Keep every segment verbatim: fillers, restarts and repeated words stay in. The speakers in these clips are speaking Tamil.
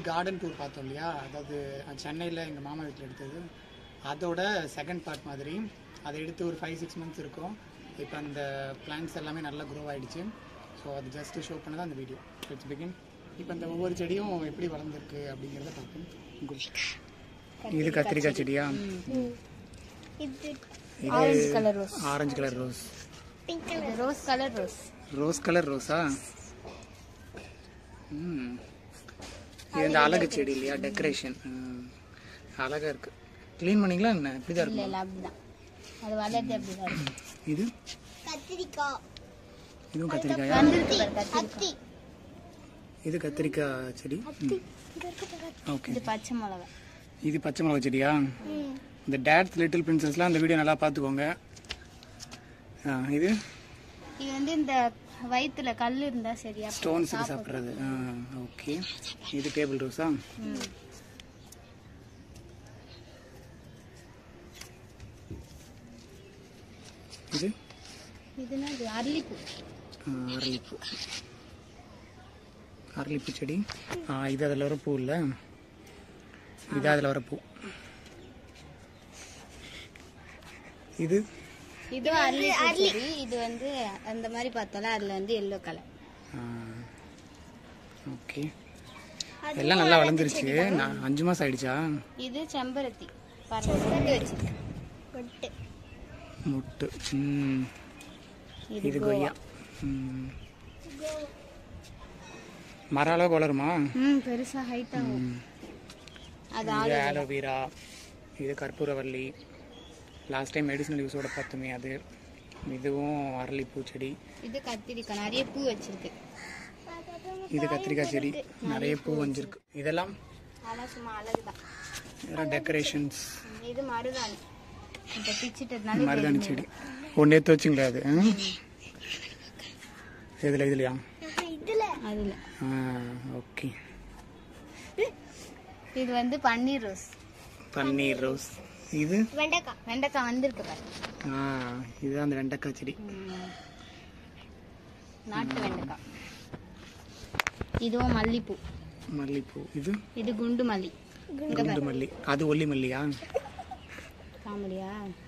கார்டன் டூர் பார்த்தோம் இல்லையா, அதாவது சென்னையில் எங்கள் மாமா வீட்டில் எடுத்தது, அதோட செகண்ட் பார்ட் மாதிரி. அதை எடுத்து ஒரு ஃபைவ் சிக்ஸ் மந்த்ஸ் இருக்கும். இப்போ அந்த பிளான்ட்ஸ் எல்லாமே நல்லா க்ரோ ஆகிடுச்சு. ஸோ அது ஜஸ்ட்டு ஷோ பண்ண தான் அந்த வீடியோ. It's begin. இப்போ இந்த ஒவ்வொரு செடியும் எப்படி வளர்ந்துருக்கு அப்படிங்கிறத பார்ப்போம். இது கத்திரிக்காய் செடியா? இது orange colour rose. Orange colour rose. Rose colour rose. Rose colour ரோஸா? ம், இது இந்த அழகு செடி இல்லையா, டெக்கரேஷன். அழகா இருக்கு. க்ளீன் பண்ணிங்களா என்ன? இப்படிதான் இருக்கு. இல்ல அப்படிதான் அது வளர்ந்து அப்படிதான் இருக்கு. இது கத்திரிக்காய். இதுவும் கத்திரிக்காயா? கத்தி. இது கத்திரிக்காய் செடி. ஓகே. இது பச்சை மிளகா. இது பச்சை மிளகா செடியா? இந்த டேட்ஸ் லிட்டில் பிரின்சஸ்லாம் அந்த வீடியோ நல்லா பார்த்துக்கோங்க. இது இது வந்து இந்த வயிற்றுல கல் இருந்தா சரியா ஸ்டோன்ஸ் சாப்பிட்றது. ஓகே. இது டேபிள் ரோஸா? இது இதுனா இது அரளிப்பூ. அரளிப்பூ. அரளிப்பூ செடி. இது அதில் வர பூ இல்லை, இது அதில் வர பூ. இது இது அரளிப்பூ செடி. இது வந்து அந்த மாதிரி பார்த்தோம்ல, அதுல வந்து எல்லோ கலர். ஓகே. எல்லாம் நல்லா வளர்ந்துருச்சு. நான் அஞ்சு மாசம் ஆயிடுச்சா? இது செம்பருத்தி. பாருங்க முட்டு வச்சிருக்கு. முட்டு. முட்டு. ம். இது கொய்யா. ம். மரம் அளவுக்கு வளருமா? ம், பெருசா ஹைட் ஆகும். அது ஆலோவேரா. இது கற்பூரவல்லி. லாஸ்ட் டைம் மெடிசனல் யூஸோட பார்த்தோமே அது. இதுவும் அரளிப்பூ செடி. இது கத்திரிக்காய், நிறைய பூ வச்சிருக்கு. இது கத்திரிக்காய் செடி, நிறைய பூ வந்திருக்கு. இதெல்லாம் அதெல்லாம் சும்மா அழகுதான். இதெல்லாம் டெக்கரேஷன்ஸ். இது மருதாணி. இப்போ பிச்சிட்டதுனால மருதாணி செடி. ஒன்னே தோச்சுங்களா அது? இதில் இதுலையா? இதுல அதுல. ஓகே. இது வந்து பன்னீர் ரோஸ். பன்னீர் ரோஸ். இது வெண்டைக்காய். வெண்டைக்காய் வந்திருக்கு பாரு. இதுதான் அந்த வெண்டைக்காய் செடி. நாட்டு வெண்டைக்காய். இதுவும் மல்லிப்பூ. மல்லிப்பூ. இது இது குண்டு மல்லி. குண்டு மல்லி. அது ஒல்லி மல்லியா? காமெடியா?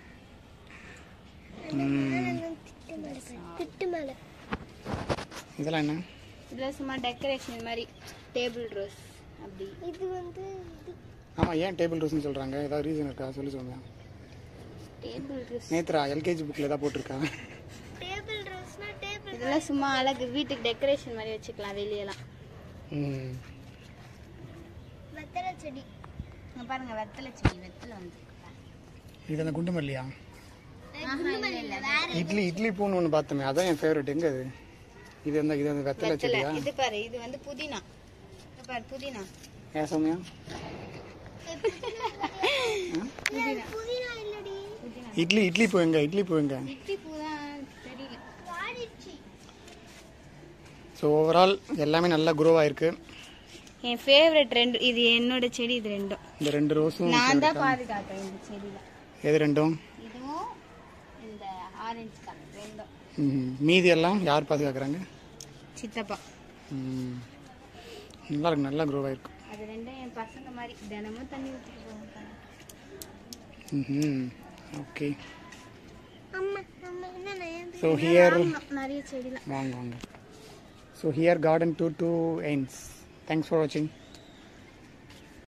திட்டு மேல. இதெல்லாம் என்ன? இதெல்லாம் சும்மா டெக்கரேஷன் மாதிரி. டேபிள் ரோஸ் அப்படி. இது வந்து ஆமா, ஏன் டேபிள் ரோஸ்னு சொல்றாங்க? ஏதாவது ரீசன் இருக்கா? சொல்லி சொல்லுங்க. டேபிள் ரோஸ் நேத்ரா எல்கேஜி புக்ல ஏதாவது போட்டிருக்கா? டேபிள் ரோஸ்னா டேபிள். இதெல்லாம் சும்மா அழகு, வீட்டுக்கு டெக்கரேஷன் மாதிரி வச்சுக்கலாம் வெளியெல்லாம். ம். வெத்தலை செடி. இங்க பாருங்க வெத்தலை செடி. வெத்தலை வந்து இது அந்த குண்டு மல்லியா? வேற இட்லி இட்லி பூன்னு ஒன்று பார்த்தோமே, அதான் என் ஃபேவரட். எங்க அது? இது அந்த இது அந்த வெத்தலை வெத்தலை. செடியா? இது பாரு, இது வந்து புதினா. இங்க பாரு புதினா. ஏன் சௌமியா? புதினா இல்லடி. இட்லி இட்லி பூ எங்க? இட்லி பூ எங்க? இட்லி பூ தான் தெரியல. வாடிச்சி. ஸோ ஓவரால் எல்லாமே நல்லா க்ரோ ஆயிருக்கு. என் ஃபேவரட் ரெண்டு இது என்னோட செடி. இது ரெண்டும் இந்த ரெண்டு ரோஸும் நான் தான் பாதுகாத்தேன் இந்த செடியில. எது ரெண்டும்? இதுவும் இந்த ஆரஞ்சு கலர் ரெண்டும். ம். மீதி எல்லாம் யார் பாதுகாக்கிறாங்க? சித்தப்பா. ம். நல்லா இருக்கு, நல்லா க்ரோ ஆயிருக்கு. அது ரெண்டும் என் பசங்க மாதிரி தினமும் தண்ணி ஊற்றிட்டு போவாங்க. ம். ஓகே. அம்மா அம்மா என்ன நான் ஸோ ஹியர் நிறைய செடிலாம். வாங்க வாங்க. So here garden to to ends. Thanks for watching.